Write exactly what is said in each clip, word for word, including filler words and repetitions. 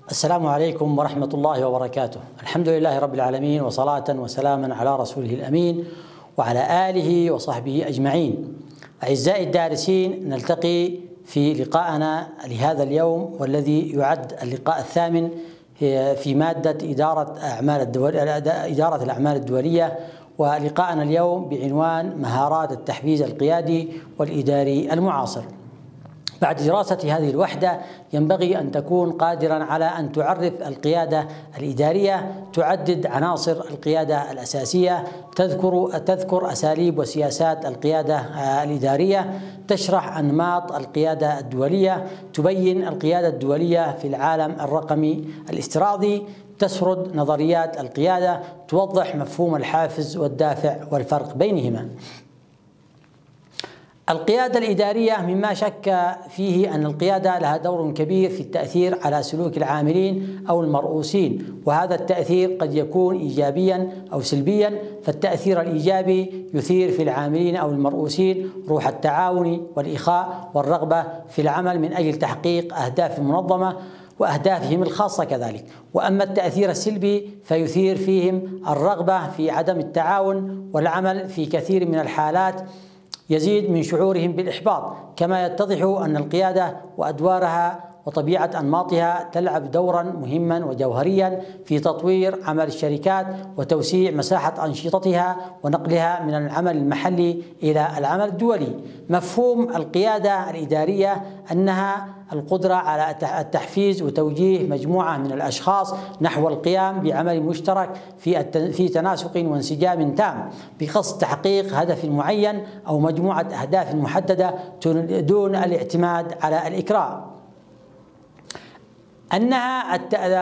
السلام عليكم ورحمة الله وبركاته. الحمد لله رب العالمين، وصلاة وسلاما على رسوله الأمين وعلى آله وصحبه أجمعين. أعزائي الدارسين، نلتقي في لقائنا لهذا اليوم، والذي يعد اللقاء الثامن في مادة إدارة أعمال الدول إدارة الأعمال الدولية. ولقاءنا اليوم بعنوان مهارات التحفيز القيادي والإداري المعاصر. بعد دراسة هذه الوحدة ينبغي أن تكون قادرا على أن تعرف القيادة الإدارية، تعدد عناصر القيادة الأساسية، تذكر تذكر أساليب وسياسات القيادة الإدارية، تشرح أنماط القيادة الدولية، تبين القيادة الدولية في العالم الرقمي الافتراضي، تسرد نظريات القيادة، توضح مفهوم الحافز والدافع والفرق بينهما. القيادة الإدارية مما شك فيه أن القيادة لها دور كبير في التأثير على سلوك العاملين أو المرؤوسين، وهذا التأثير قد يكون إيجابيا أو سلبيا. فالتأثير الإيجابي يثير في العاملين أو المرؤوسين روح التعاون والإخاء والرغبة في العمل من أجل تحقيق أهداف المنظمة وأهدافهم الخاصة كذلك. وأما التأثير السلبي فيثير فيهم الرغبة في عدم التعاون والعمل في كثير من الحالات، يزيد من شعورهم بالإحباط. كما يتضح أن القيادة وأدوارها وطبيعة أنماطها تلعب دورا مهما وجوهريا في تطوير عمل الشركات وتوسيع مساحة أنشطتها ونقلها من العمل المحلي إلى العمل الدولي. مفهوم القيادة الإدارية أنها القدرة على التحفيز وتوجيه مجموعة من الأشخاص نحو القيام بعمل مشترك في في تناسق وانسجام تام بقصد تحقيق هدف معين أو مجموعة أهداف محددة دون الاعتماد على الإكراه. أنها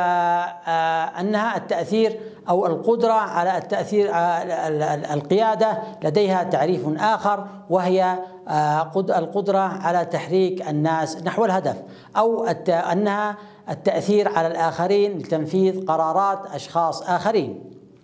أنها التأثير أو القدرة على التأثير. القيادة لديها تعريف آخر، وهي القدرة على تحريك الناس نحو الهدف، أو أنها التأثير على الآخرين لتنفيذ قرارات أشخاص آخرين.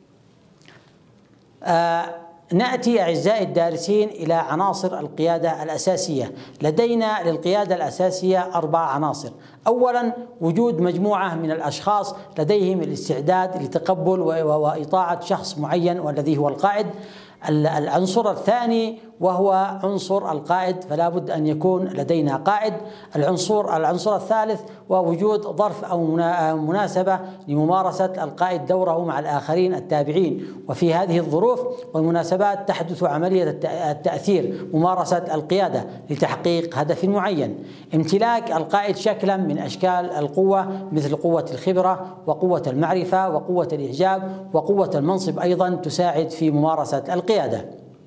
نأتي أعزائي الدارسين إلى عناصر القيادة الأساسية. لدينا للقيادة الأساسية أربع عناصر. أولا، وجود مجموعة من الأشخاص لديهم الاستعداد لتقبل وإطاعة شخص معين والذي هو القائد. العنصر الثاني وهو عنصر القائد، فلا بد أن يكون لدينا قائد. العنصر العنصر الثالث ووجود ظرف أو مناسبة لممارسة القائد دوره مع الآخرين التابعين، وفي هذه الظروف والمناسبات تحدث عملية التأثير، ممارسة القيادة لتحقيق هدف معين. امتلاك القائد شكلا من أشكال القوة، مثل قوة الخبرة وقوة المعرفة وقوة الإعجاب وقوة المنصب أيضا تساعد في ممارسة القيادة.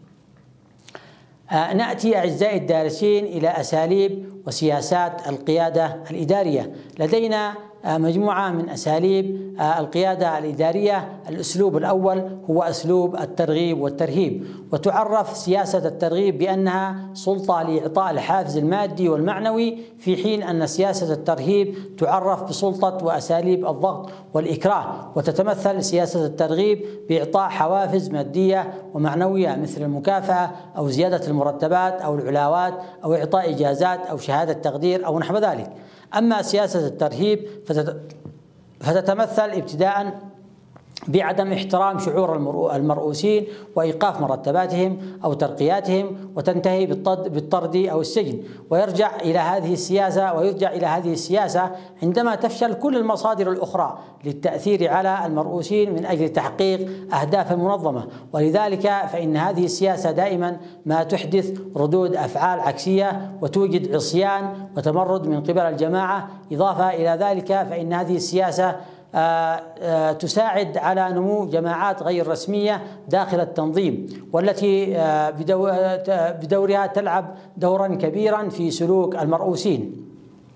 نأتي أعزائي الدارسين إلى أساليب وسياسات القيادة الإدارية. لدينا مجموعة من أساليب القيادة الإدارية. الأسلوب الأول هو أسلوب الترغيب والترهيب، وتعرف سياسة الترغيب بأنها سلطة لإعطاء الحافز المادي والمعنوي، في حين أن سياسة الترهيب تعرف بسلطة وأساليب الضغط والإكراه. وتتمثل سياسة الترغيب بإعطاء حوافز مادية ومعنوية مثل المكافأة أو زيادة المرتبات أو العلاوات أو إعطاء إجازات أو شهادة تقدير أو نحو ذلك. أما سياسة الترهيب فتتمثل ابتداء بعدم احترام شعور المرؤوسين وإيقاف مرتباتهم أو ترقياتهم، وتنتهي بالطرد أو السجن. ويرجع إلى هذه السياسة ويرجع إلى هذه السياسة عندما تفشل كل المصادر الأخرى للتأثير على المرؤوسين من أجل تحقيق أهداف المنظمة. ولذلك فإن هذه السياسة دائما ما تحدث ردود أفعال عكسية وتوجد عصيان وتمرد من قبل الجماعة. إضافة إلى ذلك فإن هذه السياسة آآ آآ تساعد على نمو جماعات غير رسمية داخل التنظيم، والتي بدورها تلعب دورا كبيرا في سلوك المرؤوسين.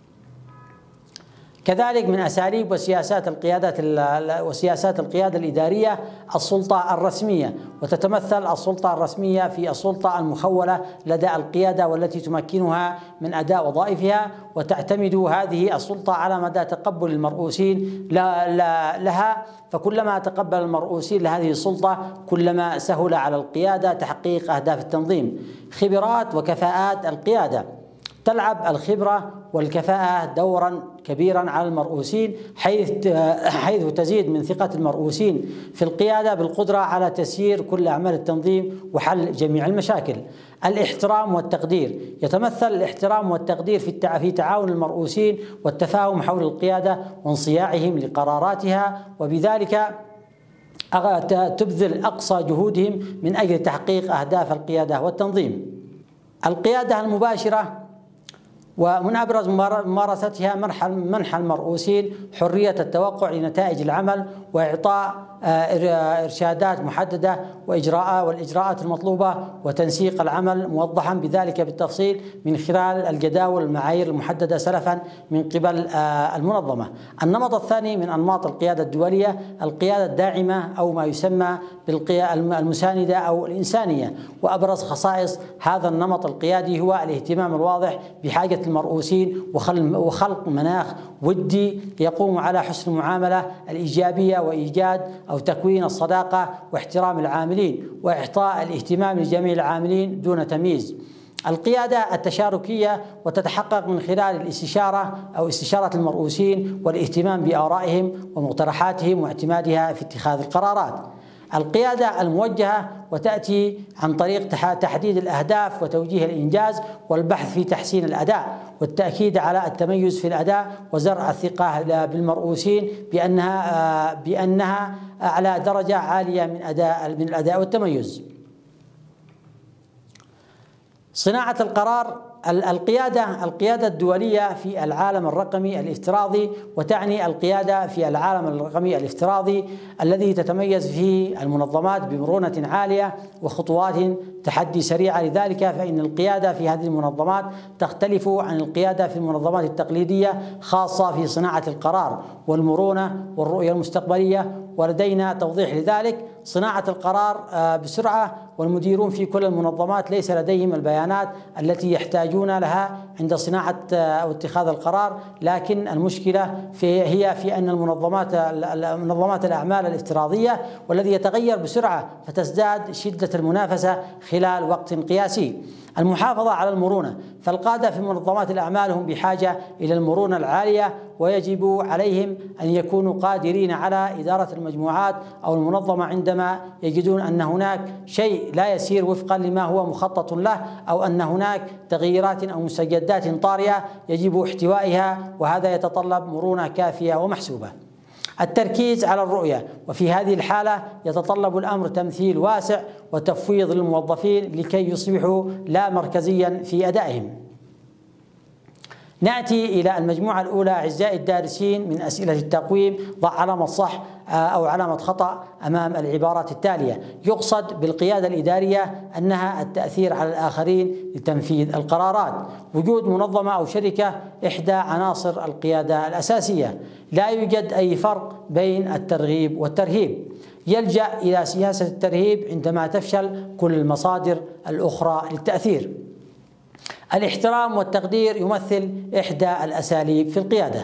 كذلك من أساليب وسياسات القيادة وسياسات القيادة الإدارية السلطة الرسمية، وتتمثل السلطة الرسمية في السلطة المخولة لدى القيادة والتي تمكنها من أداء وظائفها، وتعتمد هذه السلطة على مدى تقبل المرؤوسين لها. فكلما تقبل المرؤوسين لهذه السلطة كلما سهل على القيادة تحقيق أهداف التنظيم. خبرات وكفاءات القيادة. تلعب الخبرة والكفاءة دورا كبيرا على المرؤوسين، حيث حيث تزيد من ثقة المرؤوسين في القيادة بالقدرة على تسيير كل أعمال التنظيم وحل جميع المشاكل. الاحترام والتقدير، يتمثل الاحترام والتقدير في في تعاون المرؤوسين والتفاهم حول القيادة وانصياعهم لقراراتها، وبذلك تبذل أقصى جهودهم من أجل تحقيق أهداف القيادة والتنظيم. القيادة المباشرة، ومن أبرز ممارستها منح منح المرؤوسين حرية التوقع لنتائج العمل وإعطاء إرشادات محددة وإجراء والإجراءات المطلوبة وتنسيق العمل، موضحا بذلك بالتفصيل من خلال الجداول والمعايير المحددة سلفا من قبل المنظمة. النمط الثاني من أنماط القيادة الدولية القيادة الداعمة أو ما يسمى بالمساندة أو الإنسانية. وأبرز خصائص هذا النمط القيادي هو الاهتمام الواضح بحاجة المرؤوسين وخلق مناخ ودي يقوم على حسن المعاملة الإيجابية وإيجاد أو تكوين الصداقة واحترام العاملين وإعطاء الاهتمام لجميع العاملين دون تمييز. القيادة التشاركية، وتتحقق من خلال الاستشارة أو استشارة المرؤوسين والاهتمام بآرائهم ومقترحاتهم واعتمادها في اتخاذ القرارات. القيادة الموجهة، وتأتي عن طريق تحديد الأهداف وتوجيه الإنجاز والبحث في تحسين الأداء والتأكيد على التميز في الأداء وزرع الثقة بالمرؤوسين بأنها بأنها على درجة عالية من أداء من الأداء والتميز. صناعة القرار، القيادة القيادة الدولية في العالم الرقمي الافتراضي، وتعني القيادة في العالم الرقمي الافتراضي الذي تتميز فيه المنظمات بمرونة عالية وخطوات تحدي سريعة. لذلك فإن القيادة في هذه المنظمات تختلف عن القيادة في المنظمات التقليدية، خاصة في صناعة القرار والمرونة والرؤية المستقبلية. ولدينا توضيح لذلك. صناعة القرار بسرعة، والمديرون في كل المنظمات ليس لديهم البيانات التي يحتاجون لها عند صناعة أو اتخاذ القرار، لكن المشكلة في هي في أن المنظمات منظمات الأعمال الافتراضية والذي يتغير بسرعة فتزداد شدة المنافسة خلال وقت قياسي. المحافظة على المرونة، فالقادة في منظمات الأعمال هم بحاجة إلى المرونة العالية، ويجب عليهم أن يكونوا قادرين على إدارة المجموعات أو المنظمة عندما يجدون أن هناك شيء لا يسير وفقا لما هو مخطط له، أو أن هناك تغييرات أو مستجدات طارئة يجب احتوائها، وهذا يتطلب مرونة كافية ومحسوبة. التركيز على الرؤية، وفي هذه الحالة يتطلب الأمر تمثيل واسع وتفويض للموظفين لكي يصبحوا لا مركزيا في أدائهم. نأتي إلى المجموعة الأولى أعزائي الدارسين من أسئلة التقويم. ضع علامة صح أو علامة خطأ أمام العبارات التالية. يقصد بالقيادة الإدارية أنها التأثير على الآخرين لتنفيذ القرارات. وجود منظمة أو شركة إحدى عناصر القيادة الأساسية. لا يوجد أي فرق بين الترغيب والترهيب. يلجأ إلى سياسة الترهيب عندما تفشل كل المصادر الأخرى للتأثير. الاحترام والتقدير يمثل إحدى الأساليب في القيادة.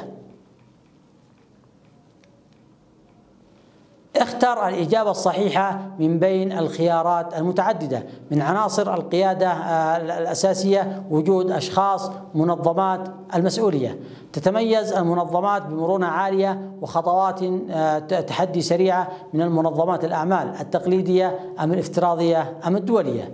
اختر الإجابة الصحيحة من بين الخيارات المتعددة. من عناصر القيادة الأساسية وجود أشخاص، منظمات، المسؤولية. تتميز المنظمات بمرونة عالية وخطوات تحدي سريعة من المنظمات الأعمال التقليدية أم الافتراضية أم الدولية.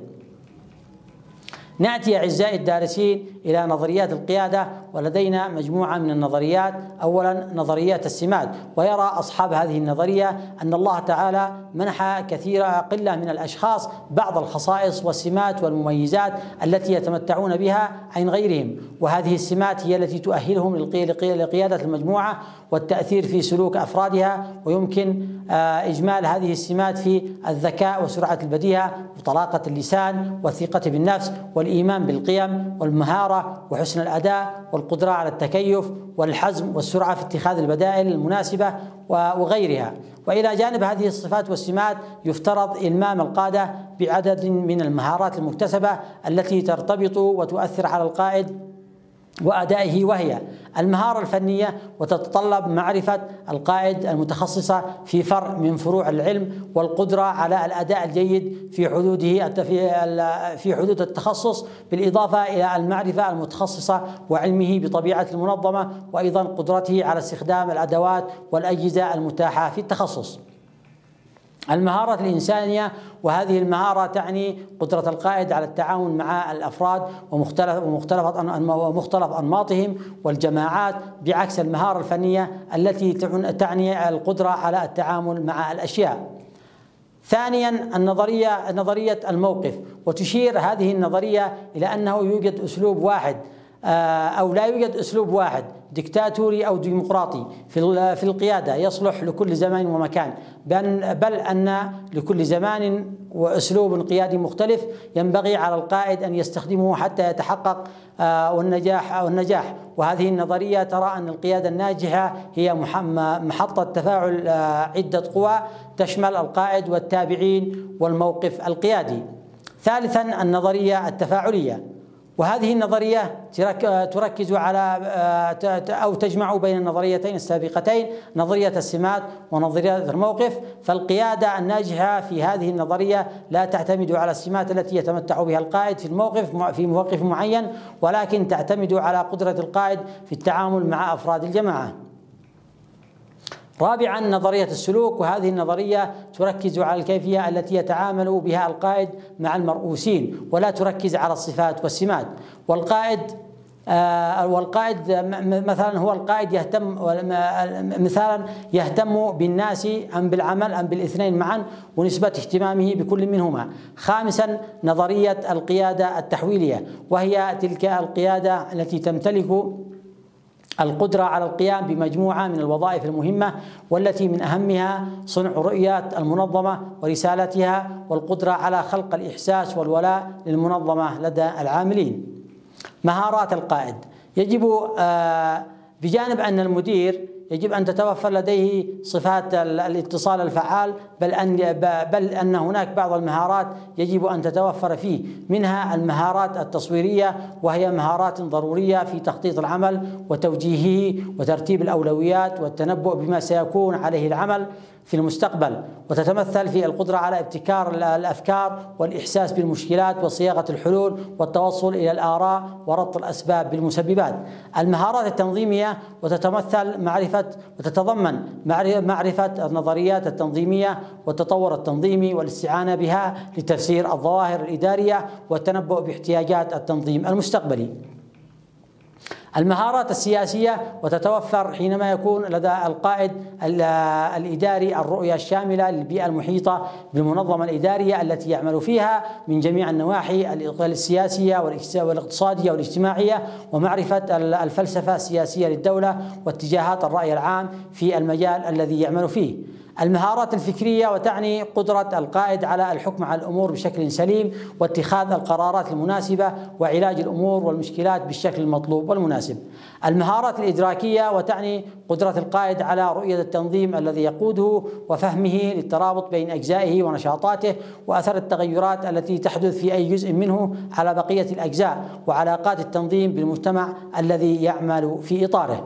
نأتي أعزائي الدارسين إلى نظريات القيادة، ولدينا مجموعة من النظريات. أولا نظريات السمات، ويرى أصحاب هذه النظرية أن الله تعالى منح كثير قلة من الأشخاص بعض الخصائص والسمات والمميزات التي يتمتعون بها عن غيرهم، وهذه السمات هي التي تؤهلهم لقيادة المجموعة والتأثير في سلوك أفرادها. ويمكن إجمال هذه السمات في الذكاء وسرعة البديهة وطلاقة اللسان والثقة بالنفس والإيمان بالقيم والمهارة وحسن الأداء والقدرة على التكيف والحزم والسرعة في اتخاذ البدائل المناسبة وغيرها. وإلى جانب هذه الصفات والسمات يفترض إلمام القادة بعدد من المهارات المكتسبة التي ترتبط وتؤثر على القائد وأدائه، وهي المهارة الفنية، وتتطلب معرفة القائد المتخصصة في فرع من فروع العلم، والقدرة على الأداء الجيد في حدوده في حدود التخصص، بالإضافة إلى المعرفة المتخصصة وعلمه بطبيعة المنظمة، وأيضا قدرته على استخدام الأدوات والأجهزة المتاحة في التخصص. المهارات الإنسانية، وهذه المهارة تعني قدرة القائد على التعاون مع الأفراد ومختلف ومختلف ومختلف أنماطهم والجماعات، بعكس المهارة الفنية التي تعني القدرة على التعامل مع الأشياء. ثانيا، النظرية نظرية الموقف، وتشير هذه النظرية إلى أنه يوجد أسلوب واحد أو لا يوجد أسلوب واحد ديكتاتوري أو ديمقراطي في القيادة يصلح لكل زمان ومكان، بل أن لكل زمان وأسلوب قيادي مختلف ينبغي على القائد أن يستخدمه حتى يتحقق والنجاح والنجاح. وهذه النظرية ترى أن القيادة الناجحة هي محطة تفاعل عدة قوى تشمل القائد والتابعين والموقف القيادي. ثالثا، النظرية التفاعلية، وهذه النظرية تركز على أو تجمع بين النظريتين السابقتين، نظرية السمات ونظرية الموقف. فالقيادة الناجحة في هذه النظرية لا تعتمد على السمات التي يتمتع بها القائد في الموقف في موقف معين، ولكن تعتمد على قدرة القائد في التعامل مع أفراد الجماعة. رابعا، نظرية السلوك، وهذه النظرية تركز على الكيفية التي يتعامل بها القائد مع المرؤوسين، ولا تركز على الصفات والسمات. والقائد آه والقائد مثلا هو القائد يهتم مثلا يهتم بالناس أم بالعمل أم بالاثنين معا، ونسبة اهتمامه بكل منهما. خامسا، نظرية القيادة التحويلية، وهي تلك القيادة التي تمتلك القدرة على القيام بمجموعة من الوظائف المهمة، والتي من أهمها صنع رؤية المنظمة ورسالتها، والقدرة على خلق الإحساس والولاء للمنظمة لدى العاملين. مهارات القائد، يجب بجانب أن المدير يجب أن تتوفر لديه صفات الاتصال الفعال، بل أن بل أن هناك بعض المهارات يجب أن تتوفر فيه، منها المهارات التصويرية، وهي مهارات ضرورية في تخطيط العمل وتوجيهه وترتيب الأولويات والتنبؤ بما سيكون عليه العمل في المستقبل، وتتمثل في القدرة على ابتكار الأفكار والإحساس بالمشكلات وصياغة الحلول والتوصل إلى الآراء وربط الأسباب بالمسببات. المهارات التنظيمية، وتتمثل معرفة وتتضمن معرفة النظريات التنظيمية والتطور التنظيمي والاستعانة بها لتفسير الظواهر الإدارية والتنبؤ باحتياجات التنظيم المستقبلي. المهارات السياسية، وتتوفر حينما يكون لدى القائد الإداري الرؤية الشاملة للبيئة المحيطة بالمنظمة الإدارية التي يعمل فيها من جميع النواحي السياسية والاقتصادية والاجتماعية، ومعرفة الفلسفة السياسية للدولة واتجاهات الرأي العام في المجال الذي يعمل فيه. المهارات الفكرية، وتعني قدرة القائد على الحكم على الأمور بشكل سليم واتخاذ القرارات المناسبة وعلاج الأمور والمشكلات بالشكل المطلوب والمناسب. المهارات الإدراكية، وتعني قدرة القائد على رؤية التنظيم الذي يقوده وفهمه للترابط بين أجزائه ونشاطاته، وأثر التغيرات التي تحدث في أي جزء منه على بقية الأجزاء، وعلاقات التنظيم بالمجتمع الذي يعمل في إطاره.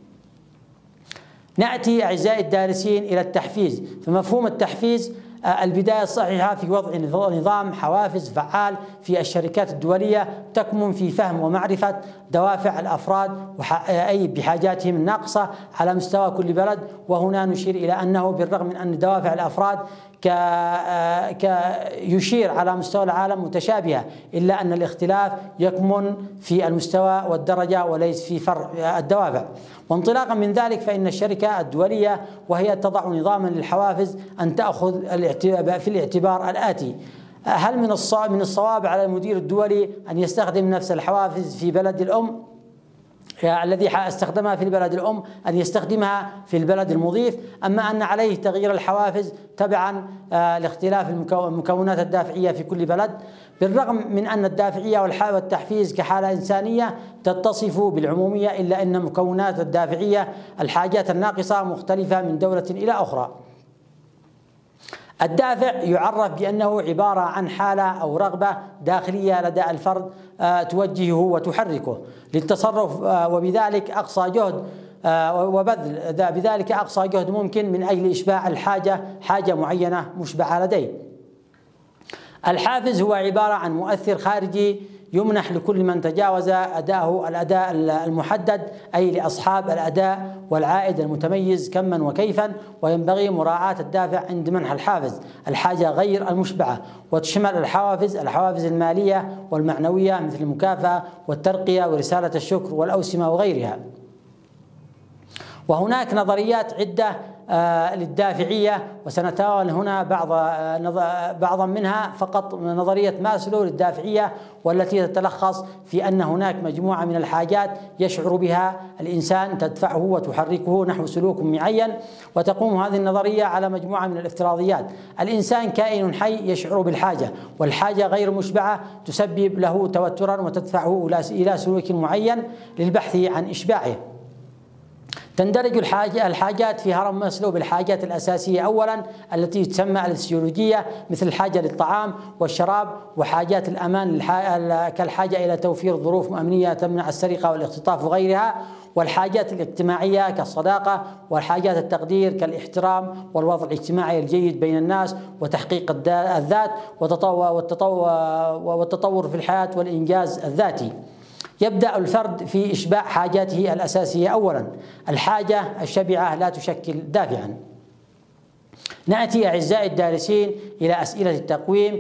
نأتي أعزائي الدارسين إلى التحفيز. فمفهوم التحفيز البداية الصحيحة في وضع نظام حوافز فعال في الشركات الدولية تكمن في فهم ومعرفة دوافع الأفراد أي بحاجاتهم الناقصة على مستوى كل بلد. وهنا نشير إلى أنه بالرغم من أن دوافع الأفراد ك يشير على مستوى العالم متشابهة، إلا أن الاختلاف يكمن في المستوى والدرجة وليس في فرع الدوافع. وانطلاقا من ذلك، فإن الشركة الدولية وهي تضع نظاما للحوافز أن تأخذ في الاعتبار الآتي: هل من الصواب من الصواب على المدير الدولي أن يستخدم نفس الحوافز في بلد الأم الذي استخدمها في البلد الأم أن يستخدمها في البلد المضيف، أما أن عليه تغيير الحوافز تبعا لاختلاف المكونات الدافعية في كل بلد؟ بالرغم من أن الدافعية والتحفيز كحالة إنسانية تتصف بالعمومية، إلا أن مكونات الدافعية الحاجات الناقصة مختلفة من دولة إلى أخرى. الدافع يعرف بأنه عبارة عن حالة أو رغبة داخلية لدى الفرد توجهه وتحركه للتصرف، وبذلك أقصى جهد وبذل بذلك أقصى جهد ممكن من أجل إشباع الحاجة حاجة معينة مشبعة لديه. الحافز هو عبارة عن مؤثر خارجي يمنح لكل من تجاوز أداءه الأداء المحدد، أي لأصحاب الأداء والعائد المتميز كما وكيفا، وينبغي مراعاة الدافع عند منح الحافز الحاجة غير المشبعة، وتشمل الحوافز الحوافز المالية والمعنوية مثل المكافأة والترقية ورسالة الشكر والأوسمة وغيرها. وهناك نظريات عدة للدافعية، وسنتناول هنا بعض بعضا منها فقط. نظرية ماسلو للدافعية، والتي تتلخص في أن هناك مجموعة من الحاجات يشعر بها الإنسان تدفعه وتحركه نحو سلوك معين، وتقوم هذه النظرية على مجموعة من الافتراضيات. الإنسان كائن حي يشعر بالحاجة، والحاجة غير مشبعة تسبب له توترا وتدفعه إلى سلوك معين للبحث عن إشباعه. تندرج الحاجات في هرم ماسلو بالحاجات الأساسية أولا التي تسمى الفسيولوجية، مثل الحاجة للطعام والشراب، وحاجات الأمان كالحاجة إلى توفير ظروف أمنية تمنع السرقة والاختطاف وغيرها، والحاجات الاجتماعية كالصداقة، والحاجات التقدير كالاحترام والوضع الاجتماعي الجيد بين الناس وتحقيق الذات والتطور في الحياة والإنجاز الذاتي. يبدأ الفرد في إشباع حاجاته الأساسية أولا. الحاجة الشبعة لا تشكل دافعا. نأتي أعزائي الدارسين إلى أسئلة التقويم.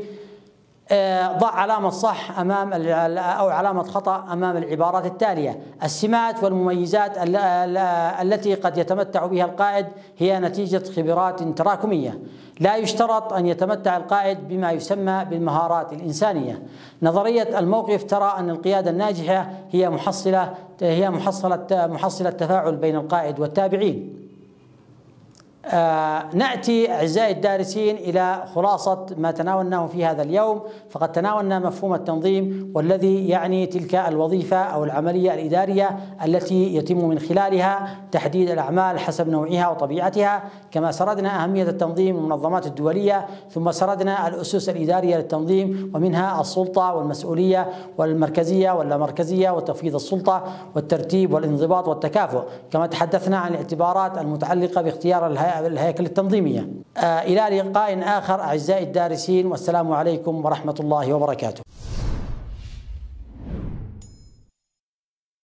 ضع علامة صح أمام أو علامة خطأ أمام العبارات التالية. السمات والمميزات التي قد يتمتع بها القائد هي نتيجة خبرات تراكمية. لا يشترط أن يتمتع القائد بما يسمى بالمهارات الإنسانية. نظرية الموقف ترى أن القيادة الناجحة هي محصلة هي محصلة محصلة تفاعل بين القائد والتابعين. آه نأتي أعزائي الدارسين إلى خلاصة ما تناولناه في هذا اليوم. فقد تناولنا مفهوم التنظيم، والذي يعني تلك الوظيفة أو العملية الإدارية التي يتم من خلالها تحديد الأعمال حسب نوعها وطبيعتها. كما سردنا أهمية التنظيم والمنظمات الدولية، ثم سردنا الأسس الإدارية للتنظيم، ومنها السلطة والمسؤولية والمركزية واللامركزية وتفويض السلطة والترتيب والانضباط والتكافؤ. كما تحدثنا عن الاعتبارات المتعلقة باختيار الهيئة الهيكل التنظيمية. إلى لقاء آخر أعزائي الدارسين، والسلام عليكم ورحمة الله وبركاته.